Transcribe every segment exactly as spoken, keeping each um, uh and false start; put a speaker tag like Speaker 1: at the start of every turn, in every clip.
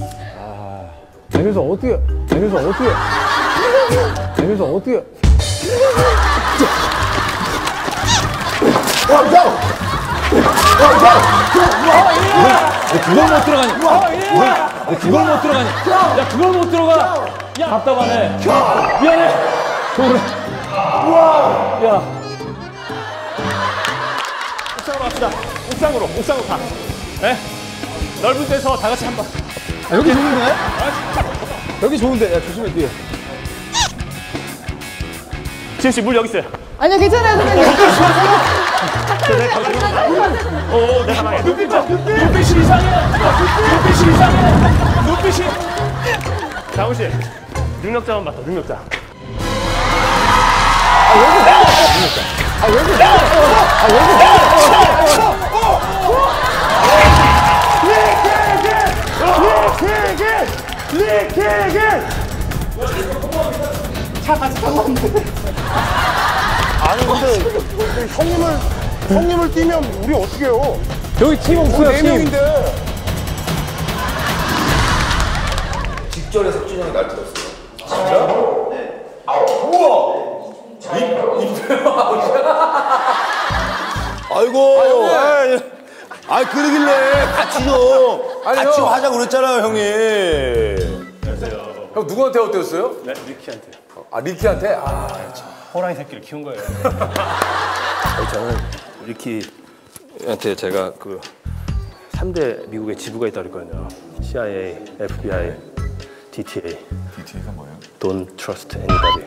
Speaker 1: 아, 여기서 어떻게? 여기서 어떻게? 여기서 어떻게?
Speaker 2: 와, 야! 와, 야! 와,
Speaker 1: 왜 그걸 못 들어가니? 와, 왜 그걸 못 들어가니? 야, 그걸 못 들어가. 야, 답답하네. 미안해. 그래.
Speaker 2: 우와!
Speaker 1: 야.
Speaker 3: 옥상으로 갑시다. 옥상으로, 옥상으로 가. 네? 넓은 데서 다 같이 한 번.
Speaker 1: 아, 여기 좋은데? 여기 좋은데. 야, 조심해, 뒤에.
Speaker 3: 지은 씨, 물 여기 있어요.
Speaker 4: 아니요, 괜찮아요, 선생님.
Speaker 3: 오, 내가 말해. 눈빛 봐, 눈빛. 눈빛이 이상해. 눈빛이 이상해. 눈빛이. 장훈 씨, 능력자만 맡아, 능력자.
Speaker 1: 아, 여기 내 능력자. 아, 여기 내 아, 여기 내
Speaker 2: 리키긴! 리키긴!
Speaker 4: 차 같이 타고 왔는데.
Speaker 2: 아니, 근데 형님을, 형님을 뛰면 우리 어떻게 해요?
Speaker 1: 여기 팀 없어요,
Speaker 2: 네
Speaker 1: 팀.
Speaker 2: 명인데.
Speaker 5: 직전에 석준이 형이 날 들었어요.
Speaker 2: 진짜? 네. 우와! 이, 이표야 아이고. 아이, 아이, 그러길래 같이 좀.
Speaker 5: 아니,
Speaker 2: 같이
Speaker 5: 형.
Speaker 2: 하자고 그랬잖아요, 형님.
Speaker 5: 형 누구한테 어땠어요?
Speaker 3: 네, 리키한테.
Speaker 5: 아 리키한테? 아
Speaker 3: 호랑이 새끼를 키운 거예요.
Speaker 6: 저는 리키한테 제가 그 삼 대 미국의 지부가 있다고 그랬거든요. 씨아이에이, 에프비아이, 디티에이.
Speaker 5: 디티에이가 뭐예요?
Speaker 6: Don't trust anybody.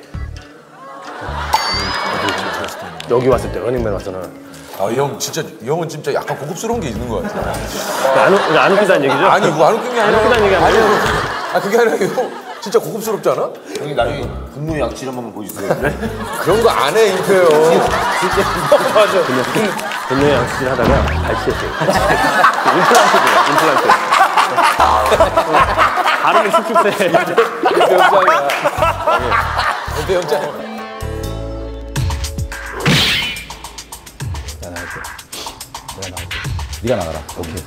Speaker 6: 여기 왔을 때 러닝맨 왔잖아.
Speaker 5: 아 이 형 진짜 이 형은 진짜 약간 고급스러운 게 있는 것 같아요.
Speaker 6: 안, 웃- 안 웃기다는 얘기죠?
Speaker 5: 아니 그거 안 웃긴 게 아니라
Speaker 6: 안 웃기다는 얘기
Speaker 5: 아니,
Speaker 6: 아니에요?
Speaker 5: 아 그게 아니라 형 진짜 고급스럽지 않아?
Speaker 2: 형님, 나중에 분노의 양치를 한번 보여주세요.
Speaker 5: 그런 거 안 해 임표요.
Speaker 6: 진짜 맞아. 분노의 양치질 하다가 발치했어요. 임플란트죠, 임플란트. 발음이 쑥쑥해.
Speaker 5: 임표 형장이야. 임표 형장.
Speaker 1: 내가 나갈게. 내가 나갈게. 네가 나가라. 오케이.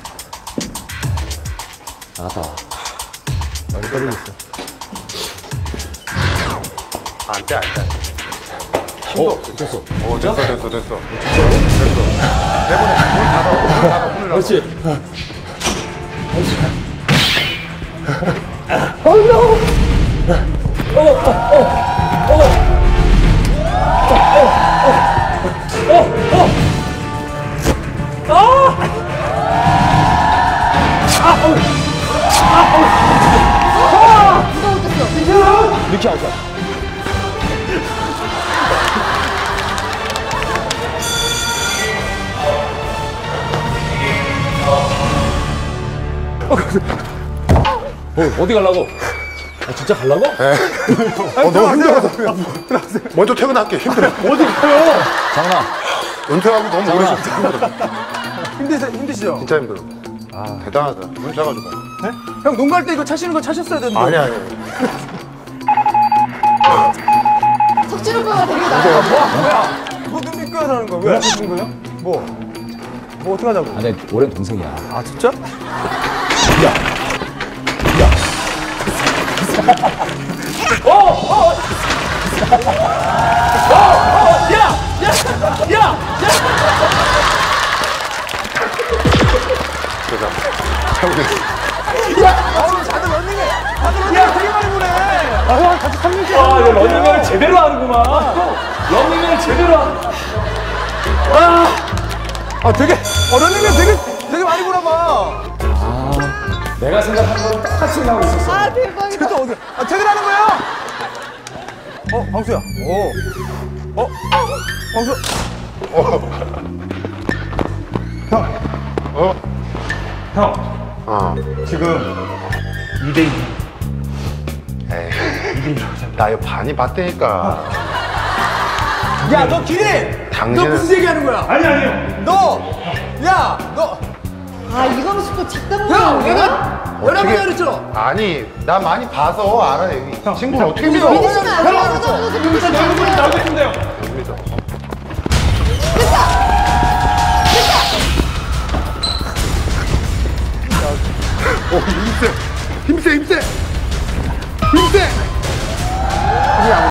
Speaker 1: 나갔다 와. 여기 떨리고 있어.
Speaker 6: 안 돼, 안 돼.
Speaker 1: 어, 됐어.
Speaker 2: 어, 됐어, 됐어, 됐어.
Speaker 1: 그렇지.
Speaker 4: 누가 웃겼어?
Speaker 1: 이렇게 하자. 어, 어디 가려고? 아, 진짜 가려고?
Speaker 2: 어, 너무 힘들어서. 먼저 퇴근할게. 힘들어.
Speaker 1: 어디 가요? 장훈아.
Speaker 2: 은퇴하고 너무 오래
Speaker 1: 장훈아.
Speaker 2: 힘들어.
Speaker 1: 힘드시, 힘드시죠?
Speaker 2: 진짜 힘들어. 아, 대단하다. 은퇴가지고.
Speaker 1: 네? 형, 농구 할 때 이거 차시는 거 차셨어야 되는데.
Speaker 2: 아니, 아니.
Speaker 4: 석진 오빠가 되게 나.
Speaker 1: 뭐야? 뭐 눈 미끄러져 하는 거야? 왜 안 하신 거예요? 뭐? 뭐 어떻게 하자고?
Speaker 7: 아, 내 오랜 동생이야.
Speaker 1: 아, 진짜? 야. 야. 어! 어! 어! 어! 야! 야! 야! 야! 야! 어, 다들 런닝해! 다들 런닝! 야, 되게 많이 보네! 아, 형, 같이 삼육개. 아, 이거 런닝을 제대로 하는구만. 런닝을 제대로 하는. 아! 아, 되게, 어, 런닝을 되게, 되게 많이 보나 봐.
Speaker 7: 내가 생각한 거랑 똑같이 나오고 있었어.
Speaker 4: 아, 대박이다.
Speaker 1: 퇴근 어디? 아, 퇴근하는 거야? 어, 광수야. 오. 어? 광수.
Speaker 2: 어?
Speaker 1: 형.
Speaker 2: 어.
Speaker 1: 지금 이 대 이.
Speaker 2: 에이, 나 이거 많이 봤다니까.
Speaker 1: 야, 너 기린!
Speaker 2: 당신은-
Speaker 1: 너 무슨 얘기하는 거야? 아니, 아니요. 너! 야, 너!
Speaker 4: 아, 이거는 또 작당
Speaker 1: 형!
Speaker 4: 모양.
Speaker 1: 내가 여러 번 그랬죠?
Speaker 2: 아니, 나 많이 봐서 알아. 여기 친구를 어떻게 믿어?
Speaker 4: 믿으시면 안 돼요. 선생님도 믿으시면 안 돼요.
Speaker 1: 나오고 싶은데요.
Speaker 2: 믿어. 오, 이세. 힘세